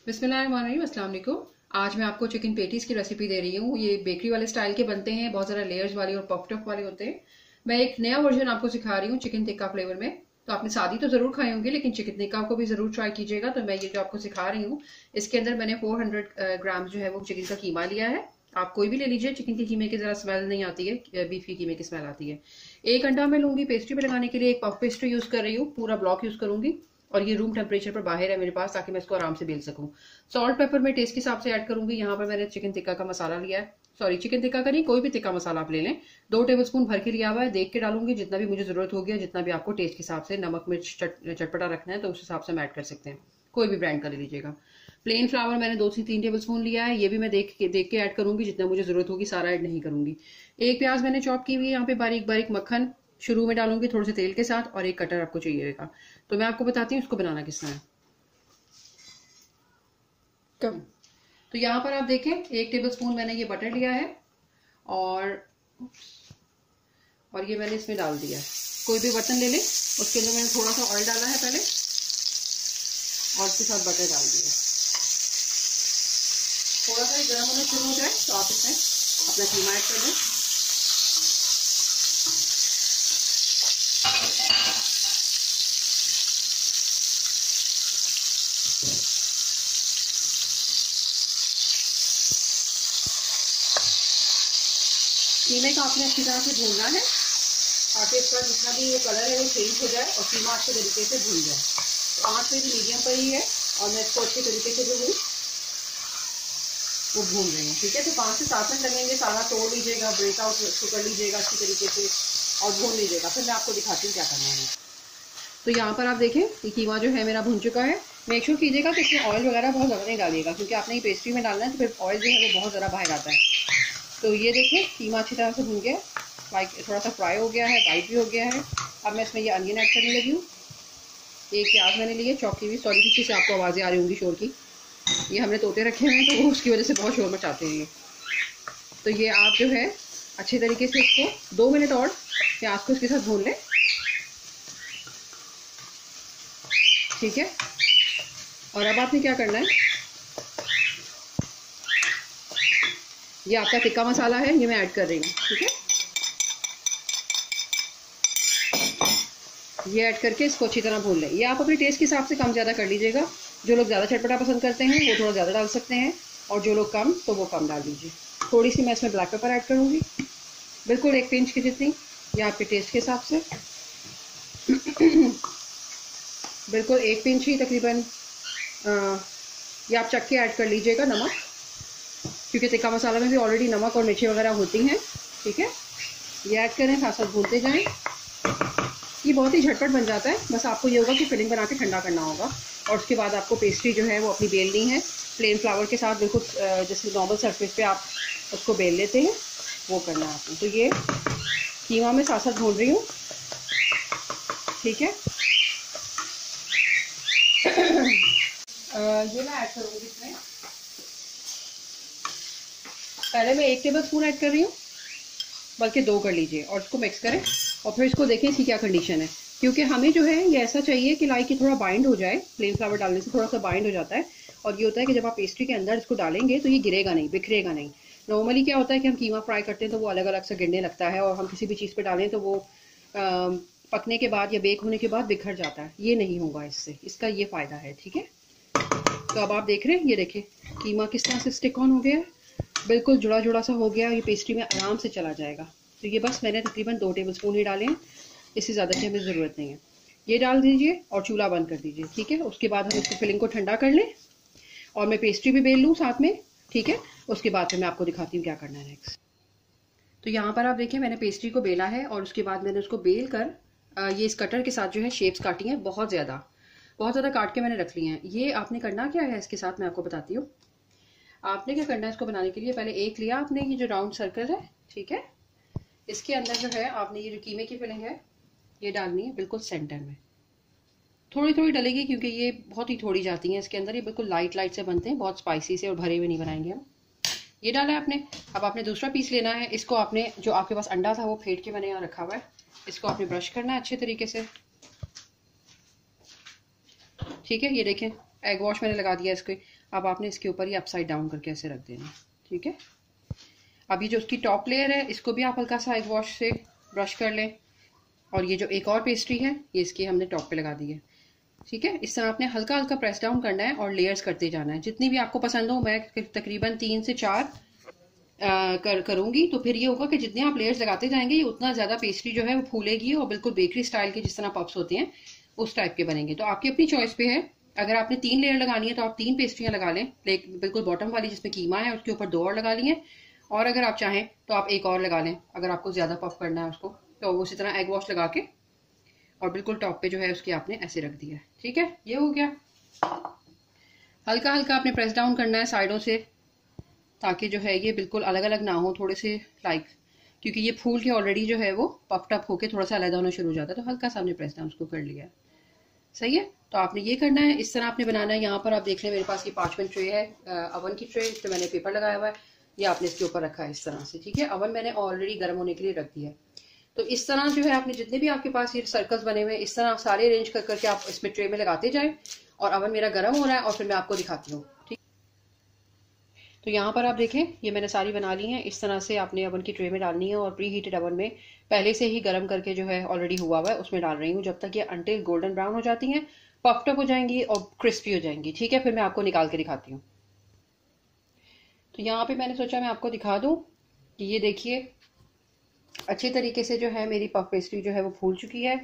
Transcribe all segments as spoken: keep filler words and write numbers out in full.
बिस्मिल्लाहिर्रहमानिर्रहीम, अस्सलाम वालेकुम। आज मैं आपको चिकन पेटीज की रेसिपी दे रही हूँ। ये बेकरी वाले स्टाइल के बनते हैं, बहुत ज़्यादा लेयर्स वाले और पफ टफ वाले होते हैं। मैं एक नया वर्जन आपको सिखा रही हूँ चिकन टिक्का फ्लेवर में। तो आपने सादी तो ज़रूर खाई होंगी, लेकिन चिकन टिक्का को भी ज़रूर ट्राई कीजिएगा। तो मैं ये जो आपको सिखा रही हूँ, इसके अंदर मैंने फोर हंड्रेड ग्राम जो है वो चिकन का कीमा लिया है। आप कोई भी ले लीजिए, चिकन के कीमे की ज़रा स्मेल नहीं आती है, बीफ के कीमे की स्मेल आती है। एक अंडा मैं लूँगी पेस्ट्री पे लगाने के लिए। एक पफ पेस्ट्री यूज़ कर रही हूँ, पूरा ब्लॉक यूज़ करूँगी। और ये रूम टेम्परेचर पर बाहर है मेरे पास, ताकि मैं इसको आराम से बेल सकूं। सॉल्ट पेपर मैं टेस्ट के हिसाब से ऐड करूंगी। यहाँ पर मैंने चिकन टिक्का का मसाला लिया है, सॉरी चिकन टिक्का का नहीं, कोई भी टिक्का मसाला आप ले लें। दो टेबलस्पून भर के लिया हुआ है, देख के डालूंगी जितना भी मुझे जरूरत होगी, जितना भी आपको टेस्ट के हिसाब से नमक मिर्च चट, चटपटा रखना है तो उस हिसाब से हम ऐड कर सकते हैं। कोई भी ब्रांड का ले लीजिएगा। प्लेन फ्लावर मैंने दो से तीन टेबल स्पून लिया है, ये भी मैं देख के देख के ऐड करूंगी, जितना मुझे जरूरत होगी सारा ऐड नहीं करूंगी। एक प्याज मैंने चॉप की हुई है यहाँ पे बारीक बारीक। मक्खन शुरू में डालूंगी थोड़े से तेल के साथ, और एक कटर आपको चाहिएगा। तो मैं आपको बताती हूँ इसको बनाना किस तरह है। कब तो यहाँ पर आप देखें, एक टेबलस्पून मैंने ये बटर लिया है, और और ये मैंने इसमें डाल दिया है। कोई भी बर्तन ले लें, उसके अंदर मैंने थोड़ा सा ऑयल डाला है पहले, और उसके साथ बटर डाल दिया। थोड़ा सा गर्म होना शुरू हो जाए तो आप इसमें अपना कीमा ऐड कर दें। कीमे को आपने अच्छी तरह से भूनना है, ताकि इसका जितना भी ये कलर है वो चेंज हो जाए और कीमा अच्छे तरीके से भून जाए। तो आँच में भी मीडियम पर ही है, और मैं इसको अच्छे तरीके से जो हूँ वो भून रही हूँ। ठीक है, तो पाँच से सात मिनट लगेंगे। सारा तोड़ लीजिएगा, ब्रेकआउट उसको कर लीजिएगा अच्छी तरीके से, और भून लीजिएगा। फिर मैं आपको दिखाती हूँ क्या करना है। तो यहाँ पर आप देखें कि कीमा जो है मेरा भून चुका है। मेक श्योर कीजिएगा कि इसमें ऑयल वगैरह बहुत ज़्यादा नहीं डालिएगा, क्योंकि आपने ये पेस्ट्री में डालना है तो फिर ऑयल जो है वो बहुत ज़्यादा बाहर आता है। तो ये देखिए कीमा अच्छी तरह से भून गया, लाइक थोड़ा सा फ्राई हो गया है, वाइट भी हो गया है। अब मैं इसमें ये अनियन ऐड करने लगी हूँ। एक प्याज मैंने लिए चॉप की हुई, सॉरी पीछे से आपको आवाज़ें आ रही होंगी शोर की। ये हमने तोते रखे हुए हैं तो वो उसकी वजह से बहुत शोर मचाते हैं ये। तो ये आप जो है अच्छे तरीके से इसको दो मिनट और प्याज को इसके साथ भून लें। ठीक है, और अब आपने क्या करना है, ये आपका टिक्का मसाला है, ये मैं ऐड कर रही हूँ। ठीक है, ये ऐड करके इसको अच्छी तरह भून लें। ये आप अपने टेस्ट के हिसाब से कम ज़्यादा कर लीजिएगा। जो लोग ज़्यादा चटपटा पसंद करते हैं वो थोड़ा ज़्यादा डाल सकते हैं, और जो लोग कम तो वो कम डाल दीजिए। थोड़ी सी मैं इसमें ब्लैक पेपर ऐड करूँगी, बिल्कुल एक पिंच की जितनी, ये आपके टेस्ट के हिसाब से बिल्कुल एक पिंच ही तकरीबन। ये आप चक्के ऐड कर लीजिएगा नमक, क्योंकि टिक्का मसाला में भी ऑलरेडी नमक और मिर्ची वगैरह होती हैं। ठीक है, ये ऐड करें, साथ साथ भूनते जाएं। ये बहुत ही झटपट बन जाता है। बस आपको ये होगा कि फिलिंग बना के ठंडा करना होगा, और उसके बाद आपको पेस्ट्री जो है वो अपनी बेलनी है प्लेन फ्लावर के साथ, बिल्कुल जैसे नॉर्मल सरफेस पे आप उसको बेल लेते हैं वो करना है आपको। तो ये कीमा में साथ साथ भून रही हूँ। ठीक है, ये मैं ऐड करूँगी इसमें। पहले मैं एक टेबल स्पून ऐड कर रही हूँ, बल्कि दो कर लीजिए, और इसको मिक्स करें। और फिर इसको देखें इसकी क्या कंडीशन है, क्योंकि हमें जो है ये ऐसा चाहिए कि लाइक ये थोड़ा बाइंड हो जाए। प्लेन फ्लावर डालने से थोड़ा सा बाइंड हो जाता है, और ये होता है कि जब आप पेस्ट्री के अंदर इसको डालेंगे तो ये गिरेगा नहीं, बिखरेगा नहीं। नॉर्मली क्या होता है कि हम कीमा फ्राई करते हैं तो वो अलग अलग से गिरने लगता है, और हम किसी भी चीज़ पर डालें तो वो आ, पकने के बाद या बेक होने के बाद बिखर जाता है। ये नहीं होगा इससे, इसका ये फ़ायदा है। ठीक है, तो अब आप देख रहे हैं, ये देखें कीमा किस तरह से स्टिक ऑन हो गया है, बिल्कुल जुड़ा जुड़ा सा हो गया। ये पेस्ट्री में आराम से चला जाएगा। तो ये बस मैंने तकरीबन दो टेबल स्पून ही डाले हैं, इससे ज़्यादा की हमें ज़रूरत नहीं है। ये डाल दीजिए और चूल्हा बंद कर दीजिए। ठीक है, उसके बाद हम इसको फिलिंग को ठंडा कर लें, और मैं पेस्ट्री भी बेल लूँ साथ में। ठीक है, उसके बाद फिर मैं आपको दिखाती हूँ क्या करना है नेक्स्ट। तो यहाँ पर आप देखें मैंने पेस्ट्री को बेला है, और उसके बाद मैंने उसको बेल कर ये इस कटर के साथ जो है शेप्स काटी हैं, बहुत ज़्यादा बहुत ज़्यादा काट के मैंने रख ली हैं। ये आपने करना क्या है इसके साथ मैं आपको बताती हूँ। आपने क्या करना है इसको बनाने के लिए, पहले एक लिया आपने ये जो राउंड सर्कल है। ठीक है, इसके अंदर जो है आपने ये जो कीमे की फिलिंग है ये डालनी है बिल्कुल सेंटर में। थोड़ी थोड़ी डलेगी, क्योंकि ये बहुत ही थोड़ी जाती हैं इसके अंदर। ये बिल्कुल लाइट लाइट से बनते हैं, बहुत स्पाइसी से और भरे हुए नहीं बनाएंगे हम। ये डाला है आपने। अब आपने दूसरा पीस लेना है, इसको आपने जो आपके पास अंडा था वो फेंट के मैंने यहाँ रखा हुआ है, इसको आपने ब्रश करना है अच्छे तरीके से। ठीक है, ये देखें एग वॉश मैंने लगा दिया इसके। अब आपने इसके ऊपर ही अपसाइड डाउन करके ऐसे रख देना, ठीक है। अब ये जो उसकी टॉप लेयर है इसको भी आप हल्का सा एग वॉश से ब्रश कर लें। और ये जो एक और पेस्ट्री है ये इसकी हमने टॉप पे लगा दी है, ठीक है। इस तरह आपने हल्का हल्का प्रेस डाउन करना है और लेयर्स करते जाना है, जितनी भी आपको पसंद हो। मैं तकरीबन तीन से चार आ, कर करूंगी, तो फिर ये होगा कि जितने आप लेयर्स लगाते जाएंगे ये उतना ज़्यादा पेस्ट्री जो है वो फूलेगी और बिल्कुल बेकरी स्टाइल के जिस तरह पफ्स होते हैं उस टाइप के बनेंगे। तो आपकी अपनी चॉइस पे है, अगर आपने तीन लेयर लगानी है तो आप तीन पेस्ट्रियाँ लगा लें, बिल्कुल बॉटम वाली जिसमें कीमा है उसके ऊपर दो और लगा ली है, और अगर आप चाहें तो आप एक और लगा लें अगर आपको ज़्यादा पफ करना है उसको। तो उसी तरह एग वॉश लगा के और बिल्कुल टॉप पे जो है उसके आपने ऐसे रख दिया है, ठीक है। ये हो गया। हल्का हल्का आपने प्रेस डाउन करना है साइडों से, ताकि जो है ये बिल्कुल अलग अलग ना हो थोड़े से, लाइक क्योंकि ये फूल के ऑलरेडी जो है वो पफ्ड अप होके थोड़ा सा अलग होना शुरू हो जाता है। तो हल्का सा आपने प्रेस डाउन उसको कर लिया, सही है। तो आपने ये करना है, इस तरह आपने बनाना है। यहाँ पर आप देख लें मेरे पास ये पाँच मिनट ट्रे है, अवन की ट्रे, इस पर मैंने पेपर लगाया हुआ है, ये आपने इसके ऊपर रखा है इस तरह से, ठीक है। अवन मैंने ऑलरेडी गर्म होने के लिए रख दिया है। तो इस तरह जो है आपने जितने भी आपके पास ये सर्कल्स बने हुए हैं इस तरह सारे अरेंज कर करके आप इसमें ट्रे में लगाते जाएं। और अवन मेरा गर्म हो रहा है और फिर मैं आपको दिखाती हूँ, ठीक। तो यहाँ पर आप देखें ये मैंने सारी बना ली हैं। इस तरह से आपने अवन की ट्रे में डालनी है और प्री हीटेड अवन में पहले से ही गर्म करके जो है ऑलरेडी हुआ हुआ है उसमें डाल रही हूँ, जब तक ये अंटिल गोल्डन ब्राउन हो जाती हैं, पफ्ड अप हो जाएंगी और क्रिस्पी हो जाएंगी, ठीक है। फिर मैं आपको निकाल के दिखाती हूँ। तो यहाँ पे मैंने सोचा मैं आपको दिखा दूँ कि ये देखिए अच्छे तरीके से जो है मेरी पफ पेस्ट्री जो है वो फूल चुकी है।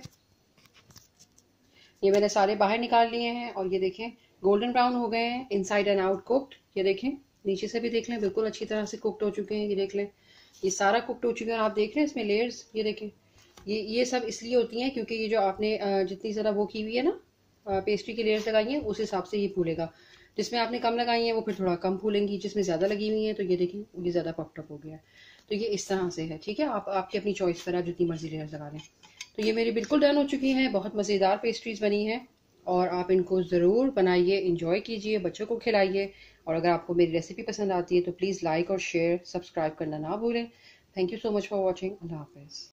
ये मैंने सारे बाहर निकाल लिए हैं और ये देखें गोल्डन ब्राउन हो गए हैं, इनसाइड एंड आउट कुक्ड। ये देखें नीचे से भी देख लें बिल्कुल अच्छी तरह से कुक्ड हो चुके हैं। ये देख लें ये सारा कुक्ड हो चुका है। आप देख रहे हैं इसमें लेयर्स, ये देखें ये ये सब इसलिए होती हैं क्योंकि ये जो आपने जितनी ज़रा वो की हुई है ना पेस्ट्री की लेयर्स लगाई हैं उस हिसाब से ही फूलेगा। जिसमें आपने कम लगाई हैं वो फिर थोड़ा कम फूलेंगी, जिसमें ज़्यादा लगी हुई हैं तो ये देखें ये ज़्यादा पफ्ड अप हो गया है। तो ये इस तरह से है, ठीक है। आप आपकी अपनी चॉइस पर आप जितनी मर्जी लेयर्स लगा लें। तो ये मेरी बिल्कुल डन हो चुकी हैं, बहुत मज़ेदार पेस्ट्रीज बनी हैं और आप इनको ज़रूर बनाइए, इंजॉय कीजिए, बच्चों को खिलाइए। और अगर आपको मेरी रेसिपी पसंद आती है तो प्लीज़ लाइक और शेयर सब्सक्राइब करना ना भूलें। Thank you so much for watching. अल्लाह हाफ़िज़।